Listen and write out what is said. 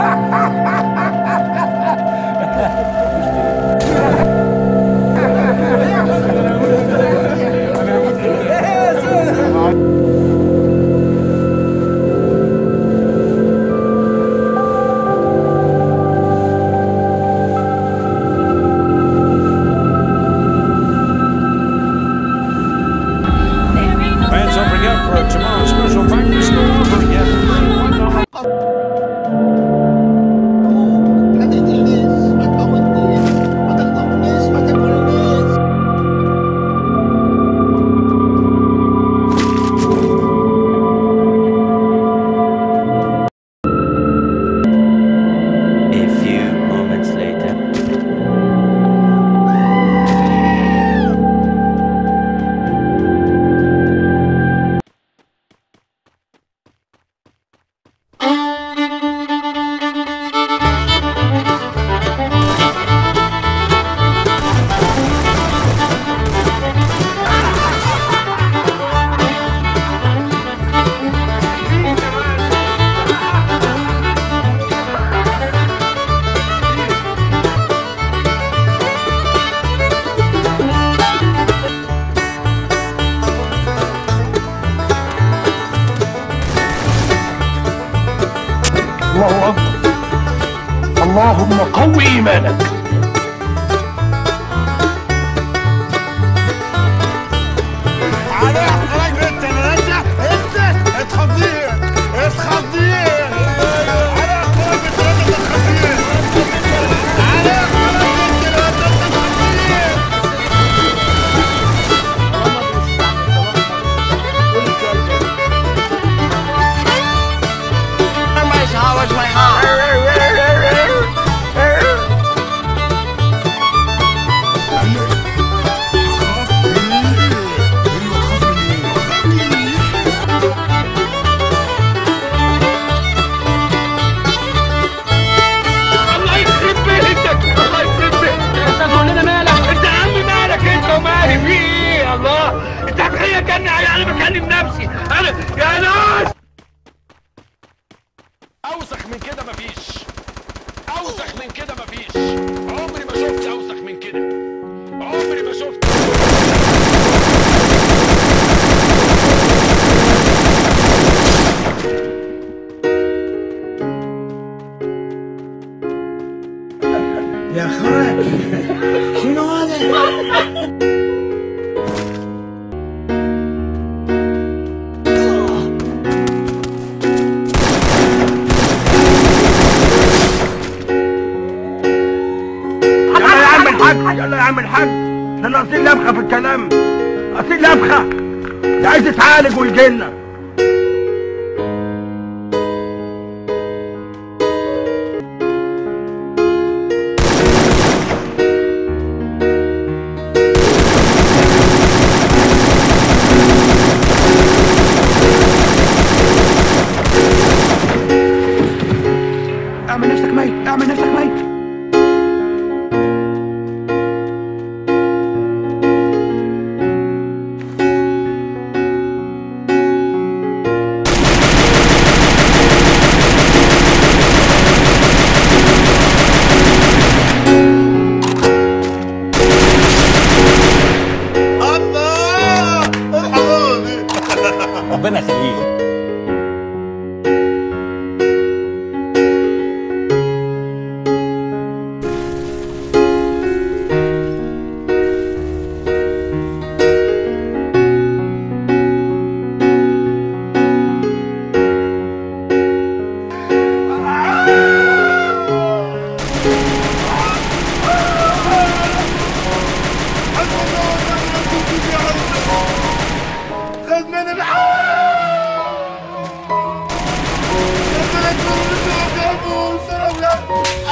الله أكبر. اللهم قوي إيمانك. عليك راجل انت نرجع انت اتخضير اتخضير عليك راجل ثلاثة اتخضير عليك راجل ثلاثة اتخضير. ما يسهوش ما يهاوش. انت هتخيل كاني يعني بكلم نفسي انا يا ناس. اوسخ من كده مفيش، اوسخ من كده مفيش. عمري ما شفت اوسخ من كده، عمري ما شفت. يا اخوان شنو هذا؟ يلا يا عم الحاج، ده انا اصيل لبخه في الكلام، اصيل لبخه، ده عايز يتعالج ويجيلنا. اعمل نفسك ميت، اعمل نفسك ميت. ربنا يخليك. خد مني